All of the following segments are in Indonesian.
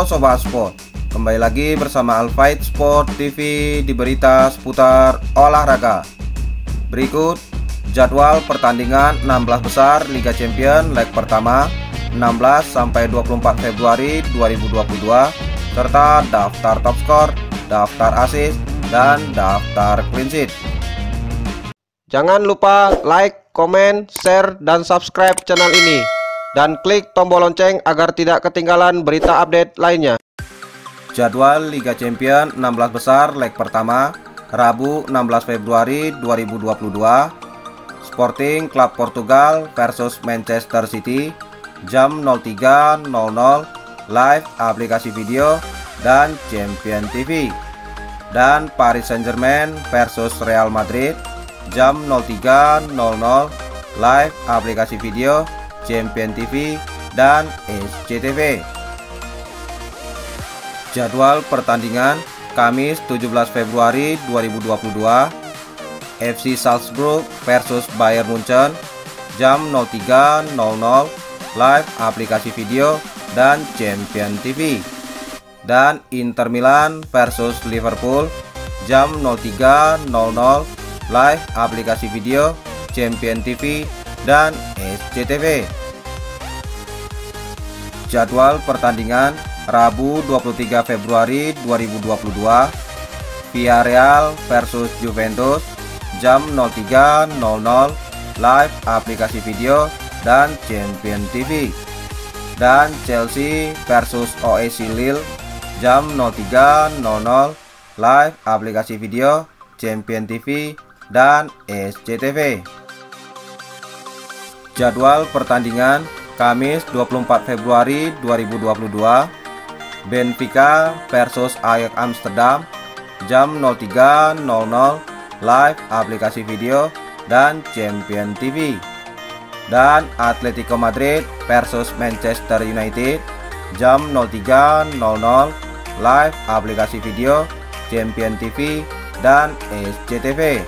Halo Sobat Sport, kembali lagi bersama Alfight Sport TV di berita seputar olahraga. Berikut jadwal pertandingan 16 besar Liga Champions leg pertama 16 sampai 24 Februari 2022 serta daftar top skor, daftar assist, dan daftar clean sheet. Jangan lupa like, komen, share, dan subscribe channel ini dan klik tombol lonceng agar tidak ketinggalan berita update lainnya. Jadwal Liga Champions 16 besar leg pertama Rabu 16 Februari 2022, Sporting Club Portugal versus Manchester City jam 03.00 live aplikasi video dan Champion TV. Dan Paris Saint-Germain versus Real Madrid jam 03.00 live aplikasi video Champion TV dan SCTV. Jadwal pertandingan Kamis 17 Februari 2022, FC Salzburg versus Bayern Munchen jam 03.00 live aplikasi video dan Champion TV. Dan Inter Milan versus Liverpool jam 03.00 live aplikasi video Champion TV dan SCTV. Jadwal pertandingan Rabu 23 Februari 2022, Villarreal versus Juventus jam 03.00 live aplikasi video dan Champion TV. Dan Chelsea versus OAC Lille jam 03.00 live aplikasi video Champion TV dan SCTV. Jadwal pertandingan Kamis 24 Februari 2022, Benfica versus Ajax Amsterdam jam 03.00 live aplikasi video dan Champion TV. Dan Atletico Madrid versus Manchester United jam 03.00 live aplikasi video Champion TV dan SCTV.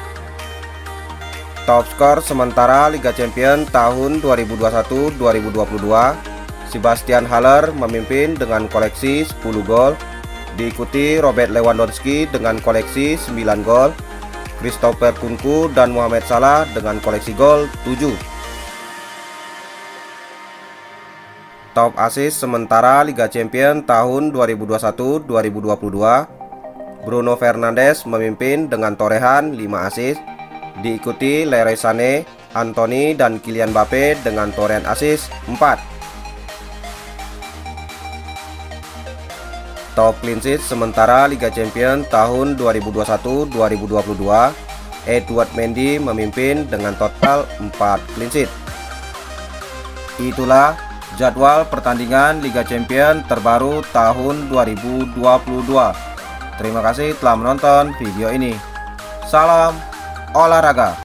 Top skor sementara Liga Champions tahun 2021-2022, Sebastian Haller memimpin dengan koleksi 10 gol, diikuti Robert Lewandowski dengan koleksi 9 gol, Christopher Nkunku dan Mohamed Salah dengan koleksi gol 7. Top assist sementara Liga Champions tahun 2021-2022, Bruno Fernandes memimpin dengan torehan 5 assist, diikuti Leroy Sané, Anthony dan Kylian Mbappe dengan torehan assist 4. Top clean sheet sementara Liga Champions tahun 2021-2022, Edouard Mendy memimpin dengan total 4 clean sheet. Itulah jadwal pertandingan Liga Champions terbaru tahun 2022. Terima kasih telah menonton video ini. Salam olahraga.